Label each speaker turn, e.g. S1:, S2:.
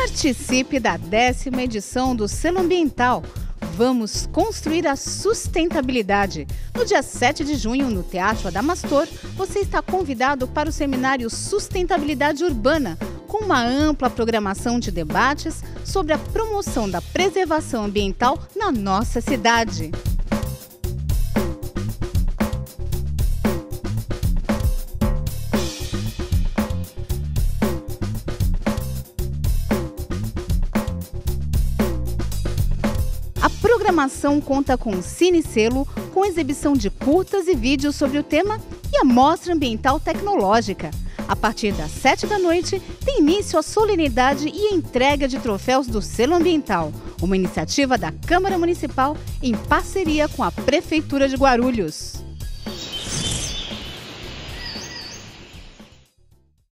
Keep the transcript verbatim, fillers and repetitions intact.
S1: Participe da décima edição do Selo Ambiental. Vamos construir a sustentabilidade. No dia sete de junho, no Teatro Adamastor, você está convidado para o seminário Sustentabilidade Urbana, com uma ampla programação de debates sobre a promoção da preservação ambiental na nossa cidade. A programação conta com Cine Selo, com exibição de curtas e vídeos sobre o tema, e a Mostra Ambiental Tecnológica. A partir das sete da noite, tem início a solenidade e a entrega de troféus do Selo Ambiental, uma iniciativa da Câmara Municipal em parceria com a Prefeitura de Guarulhos.